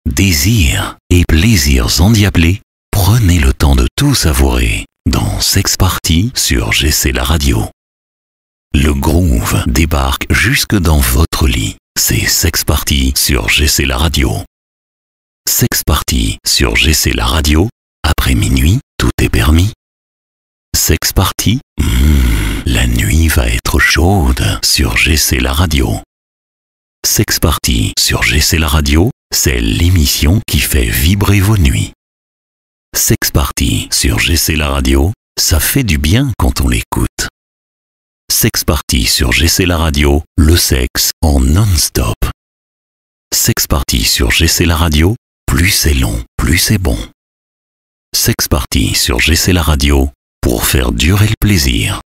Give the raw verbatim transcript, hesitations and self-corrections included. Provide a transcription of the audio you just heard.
désir et plaisirs endiablés, prenez le temps de tout savourer dans Sex Party sur G C la radio. Le groove débarque jusque dans votre lit. C'est Sex Party sur G C la radio. Sex Party sur G C la radio. Après minuit, tout est permis. Sex Party, mmh, la nuit va être chaude sur G C la radio. Sex Party sur G C la radio, c'est l'émission qui fait vibrer vos nuits. Sex Party sur G C la radio, ça fait du bien quand on l'écoute. Sex Party sur G C la radio, le sexe en non-stop. Sex Party sur G C la radio, plus c'est long, plus c'est bon. Sex Party sur G C la radio, pour faire durer le plaisir.